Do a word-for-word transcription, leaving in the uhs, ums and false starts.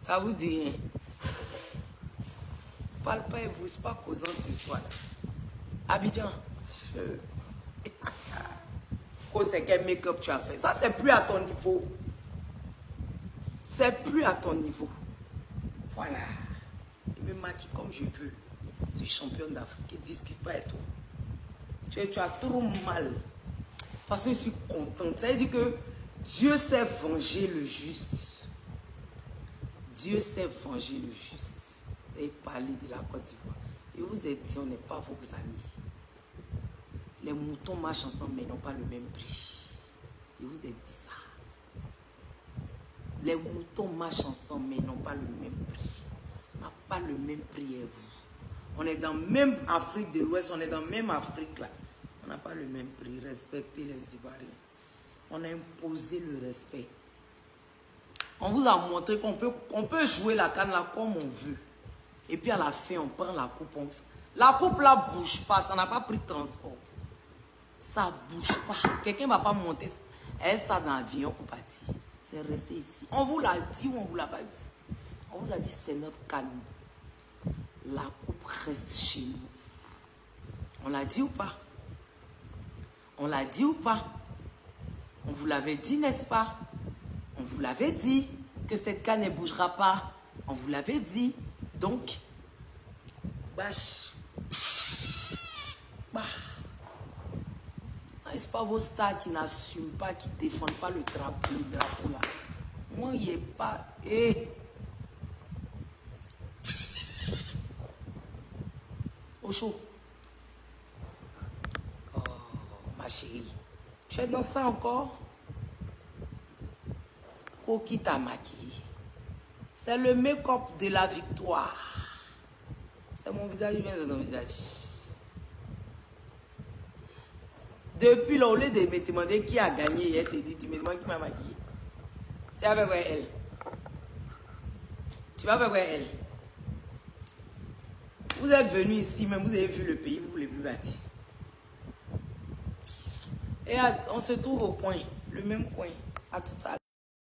Ça vous dit rien. Parle pas et vous, c'est pas causant de soi. Abidjan. C'est quel make-up tu as fait? Ça, c'est plus à ton niveau. C'est plus à ton niveau. Voilà. Je me maquille comme je veux. Je suis championne d'Afrique. Ne discute pas avec toi. Tu, tu as trop mal. Parce que je suis contente. Ça veut dire que Dieu sait venger le juste. Dieu sait venger le juste. Et parler de la Côte d'Ivoire. Et vous êtes dit, on n'est pas vos amis. Les moutons marchent ensemble, mais n'ont pas le même prix. Et vous êtes dit ça. Les moutons marchent ensemble, mais n'ont pas le même prix. On n'a pas le même prix et vous. On est dans même Afrique de l'Ouest, on est dans même Afrique là. On n'a pas le même prix. Respectez les Ivoiriens. On a imposé le respect. On vous a montré qu'on peut, qu'on peut jouer la canne là comme on veut. Et puis à la fin, on prend la coupe. On... La coupe là bouge pas, ça n'a pas pris de transport. Ça bouge pas. Quelqu'un ne va pas monter ça dans l'avion pour partir. C'est resté ici. On vous l'a dit ou on vous l'a pas dit? On vous a dit c'est notre canne. La coupe reste chez nous. On l'a dit ou pas? On l'a dit ou pas? On vous l'avait dit, n'est-ce pas? On vous l'avait dit que cette canne ne bougera pas. On vous l'avait dit. Donc, bâche. Bah. N'est-ce pas vos stars qui n'assument pas, qui ne défendent pas le drapeau, le drapeau là? Moi, il n'y a pas... Eh. Au chaud. Oh, ma chérie. Tu es dans ça encore? Oh, qui t'a maquillé? C'est le make-up de la victoire. C'est mon visage, bien dans ton visage. Depuis là, au lieu de me demander qui a gagné, elle te dit, tu me demandes qui m'a maquillé. Tu vas voir elle. Tu vas voir elle. Vous êtes venu ici, même vous avez vu le pays, vous ne voulez plus bâtir. Et on se trouve au coin, le même coin, à tout à l'heure.